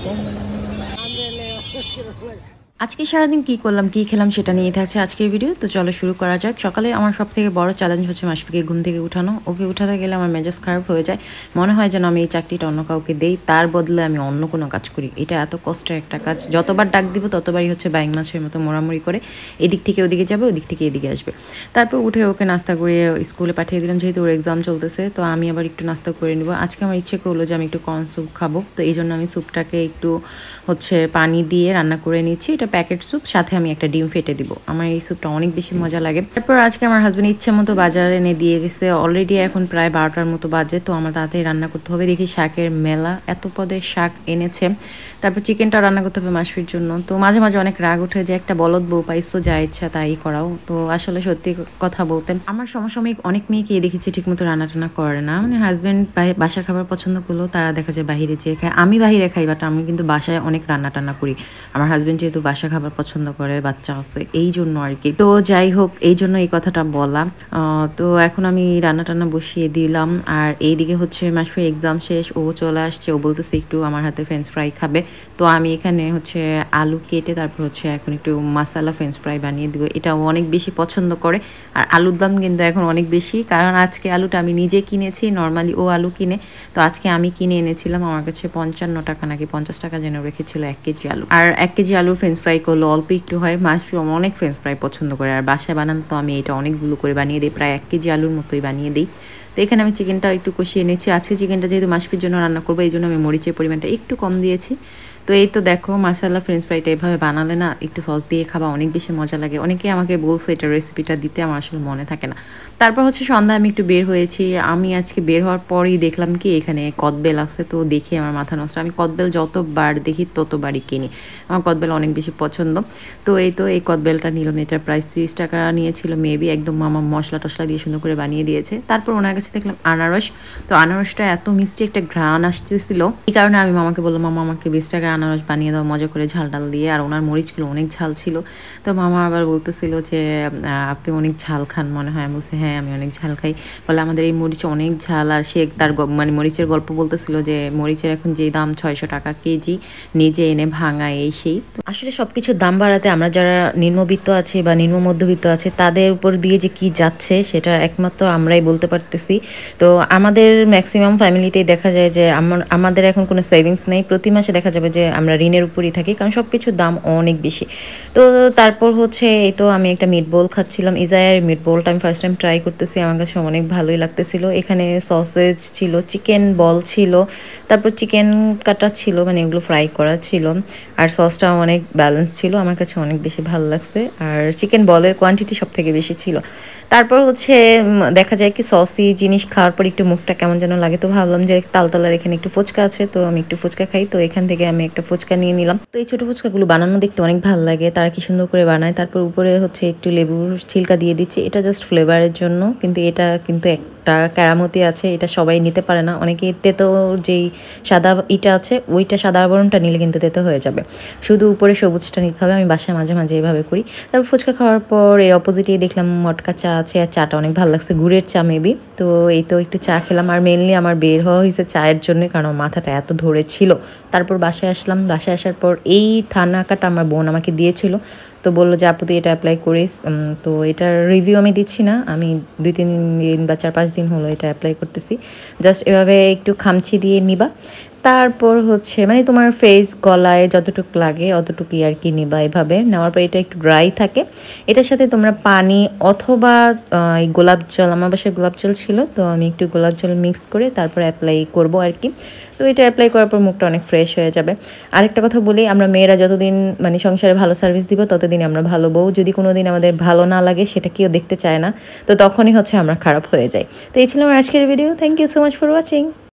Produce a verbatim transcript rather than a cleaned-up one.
আজকে সারাদিন কি করলাম কি খেলাম সেটা নিয়ে থাকছে আজকের ভিডিও। তো চলো শুরু করা যাক। সকালে আমার সব থেকে বড় চ্যালেঞ্জ হচ্ছে মাসফিকে ঘুম থেকে উঠানো। ওকে উঠাতে গেলে আমার মেজাজ খারাপ হয়ে যায়, মনে হয় যেন আমি এই চাকরিটা অন্য কাউকে দেই, তার বদলে আমি অন্য কোনো কাজ করি। এটা এত কষ্টের একটা কাজ, যতবার ডাক দিব ততবারই হচ্ছে বাইং মাছের মতো মোড়ামুড়ি করে এদিক থেকে ওদিকে যাবে, ওদিক থেকে এদিকে আসবে। তারপর উঠে ওকে নাস্তা করে স্কুলে পাঠিয়ে দিলাম, যেহেতু ওর এক্সাম চলতেছে। তো আমি আবার একটু নাস্তা করে নিব। আজকে আমার ইচ্ছে করলো যে আমি একটু কর্ন স্যুপ খাবো, তো এই জন্য আমি স্যুপটাকে একটু হচ্ছে পানি দিয়ে রান্না করে নিচ্ছি। এটা প্যাকেট স্যুপ, সাথে আমি একটা ডিম ফেটে দিব। আমার এই স্যুপটা অনেক বেশি মজা লাগে। তারপর আজকে আমার হাজব্যান্ড ইচ্ছে মতো বাজারে এনে দিয়ে গেছে। অলরেডি এখন প্রায় বারোটার মতো বাজে, তো আমার তাড়াতাড়ি রান্না করতে হবে। দেখি শাকের মেলা, এত পদের শাক এনেছে। তারপর চিকেনটা রান্না করতে হবে মাসফির জন্য। তো মাঝে মাঝে অনেক রাগ উঠে যে একটা বলদ বউ পাইছো, যা ইচ্ছা তাই করাও। তো আসলে সত্যি কথা বলতে আমার সমসাময়িক অনেক মেয়েকে দেখেছি ঠিকমতো রান্না টান্না করে না। মানে হাজব্যান্ড বাসার খাবার পছন্দ করলেও তারা দেখা যায় বাহিরে যেয়ে খায়। আমি বাহিরে খাই, বাট আমি কিন্তু বাসায় অনেক রান্না টান্না করি। আমার হাজব্যান্ড যেহেতু বাসা খাবার পছন্দ করে, বাচ্চা আছে, এই জন্য আর কি। তো যাই হোক, এই জন্য এই কথাটা বলা। তো এখন আমি রান্না টান্না বসিয়ে দিলাম। আর এইদিকে হচ্ছে মাসফির এক্সাম শেষ, ও চলে আসছে। ও বলতেছে একটু আমার হাতে ফ্রেঞ্চ ফ্রাই খাবে। তো আমি এখানে হচ্ছে আলু কেটে তারপর হচ্ছে এখন একটু মশলা ফ্রেঞ্চ ফ্রাই বানিয়ে দিব। এটা ও অনেক বেশি পছন্দ করে। আর আলুর দাম কিন্তু এখন অনেক বেশি, কারণ আজকে আলুটা আমি নিজে কিনেছি। নর্মালি ও আলু কিনে, তো আজকে আমি কিনে এনেছিলাম। আমার কাছে পঞ্চান্ন টাকা নাকি পঞ্চাশ টাকা যেন রেখেছিল এক কেজি আলু। আর এক কেজি আলুর ফ্রেঞ্চ ফ্রাই করলে অল্প একটু হয়। মাসফি অনেক ফ্রেঞ্চ ফ্রাই পছন্দ করে, আর বাসায় বানালে তো আমি এটা অনেকগুলো করে বানিয়ে দিই, প্রায় এক কেজি আলুর মতোই বানিয়ে দিই। তো এখানে আমি চিকেনটা একটু কষিয়ে নিয়েছি। আজকে চিকেনটা যেহেতু মাসফির জন্য রান্না করবো, এই জন্য আমি মরিচের পরিমাণটা একটু কম দিয়েছি। তো এই তো দেখো, মাসালা ফ্রেঞ্চ ফ্রাইটা এভাবে বানালে না একটু সস দিয়ে খাবা অনেক বেশি মজা লাগে। অনেকে আমাকে বলছো এটা রেসিপিটা দিতে, আমার আসলে মনে থাকে না। তারপর হচ্ছে সন্ধ্যায় আমি একটু বের হয়েছি। আমি আজকে বের হওয়ার পরই দেখলাম কি এখানে কদবেল আছে। তো দেখি আমার মাথা নষ্ট, আমি কদবেল যতবার দেখি ততবারই কিনি। আমার কদবেল অনেক বেশি পছন্দ। তো এই তো এই কদবেলটা নিলাম। এটার প্রাইস তিরিশ টাকা নিয়েছিল মেবি। একদম মামা মশলা টশলা দিয়ে সুন্দর করে বানিয়ে দিয়েছে। তারপর ওনার কাছে দেখলাম আনারস। তো আনারসটা এত মিষ্টি একটা ঘ্রাণ আসতেছিল, এই কারণে আমি মামাকে বললাম, মামা আমাকে বিশ টাকা আনারস বানিয়ে দাও মজা করে ঝাল ডাল দিয়ে। আর ওনার মরিচগুলো অনেক ঝাল ছিল। তো মামা আবার বলতেছিল যে আপনি অনেক ঝাল খান মনে হয়। আমি বলছি হ্যাঁ আমি অনেক ঝাল খাই। বলে আমাদের এই মরিচ অনেক ঝাল। আর সে তার মানে মরিচের গল্প বলতেছিল যে মরিচের এখন যে দাম ছয়শো টাকা কেজি, নিজে এনে ভাঙা এই সেই। তো আসলে সব কিছুর দাম বাড়াতে আমরা যারা নিম্নবিত্ত আছে বা নিম্ন মধ্যবিত্ত আছে তাদের উপর দিয়ে যে কি যাচ্ছে সেটা একমাত্র আমরাই বলতে পারতেছি। তো আমাদের ম্যাক্সিমাম ফ্যামিলিতেই দেখা যায় যে আমাদের এখন কোনো সেভিংস নেই। প্রতি মাসে দেখা যাবে যে আমরা ঋণের উপরই থাকি, কারণ সব কিছুর দাম অনেক বেশি। তো তারপর হচ্ছে এই তো আমি একটা মিট বোল খাচ্ছিলাম। ইজায়ার মিট বোলটা আমি ফার্স্ট টাইম ট্রাই করতেছি, আমার কাছে অনেক ভালোই লাগতেছিল। এখানে সসেজ ছিল, চিকেন বল ছিল, তারপর চিকেন কাটা ছিল, মানে এগুলো ফ্রাই করা ছিল। আর সসটা অনেক ব্যালেন্স ছিল, আমার কাছে অনেক বেশি ভালো লাগছে। আর চিকেন বলের কোয়ান্টিটি সব থেকে বেশি ছিল। তারপর হচ্ছে দেখা যায় কি সসি জিনিস খাওয়ার পর একটু মুখটা কেমন যেন লাগে। তো ভাবলাম যে তালতলার এখানে একটু ফুচকা আছে, তো আমি একটু ফুচকা খাই। তো এখান থেকে আমি একটা ফুচকা নিয়ে নিলাম। তো এই ছোটো ফুচকাগুলো বানানো দেখতে অনেক ভালো লাগে, তারা কি সুন্দর করে বানায়। তারপর উপরে হচ্ছে একটু লেবুর ছিলকা দিয়ে দিচ্ছে, এটা জাস্ট ফ্লেভারের জন্য। কিন্তু এটা কিন্তু একটা কেরামতি আছে, এটা সবাই নিতে পারে না। অনেকে তেতো যেই সাদা ইটা আছে ওইটা সাদা আবরণটা নিলে কিন্তু তেতো হয়ে যাবে, শুধু উপরে সবুজটা নিতে হবে। আমি বাসায় মাঝে মাঝে এভাবে করি। তারপর ফুচকা খাওয়ার পর এর অপোজিটেই দেখলাম মটকা চা আছে, আর চাটা অনেক ভালো লাগছে, গুড়ের চা মেবি। তো এই তো একটু চা খেলাম। আর মেনলি আমার বের হওয়া হয়েছে চায়ের জন্য, কারণ মাথাটা এত ধরেছিল। তারপর বাসায় আসলাম। বাসায় আসার পর এই থানাকাটা আমার বোন আমাকে দিয়েছিল। তো বললো যে আপু তুই এটা অ্যাপ্লাই করিস। তো এটার রিভিউ আমি দিচ্ছি না, আমি দুই তিন দিন বা চার পাঁচ দিন হলো এটা অ্যাপ্লাই করতেছি। জাস্ট এভাবে একটু খামচি দিয়ে নিবা। তারপর হচ্ছে মানে তোমার ফেস গলায় যতটুকু লাগে অতটুকুই আর কি নিবা। এভাবে নেওয়ার পর এটা একটু ড্রাই থাকে। এটার সাথে তোমরা পানি অথবা এই গোলাপ জল, আমার বাসায় গোলাপ জল ছিল, তো আমি একটু গোলাপ জল মিক্স করে তারপর অ্যাপ্লাই করব আর কি। তো এটা অ্যাপ্লাই করার পর মুখটা অনেক ফ্রেশ হয়ে যাবে। আরেকটা কথা বলি, আমরা মেয়েরা যতদিন মানে সংসারে ভালো সার্ভিস দিব ততদিন আমরা ভালো বউ। যদি কোনো দিন আমাদের ভালো না লাগে, সেটা কেউ দেখতে চায় না, তো তখনই হচ্ছে আমরা খারাপ হয়ে যাই। তো এই ছিল আমার আজকের video. Thank you so much for watching.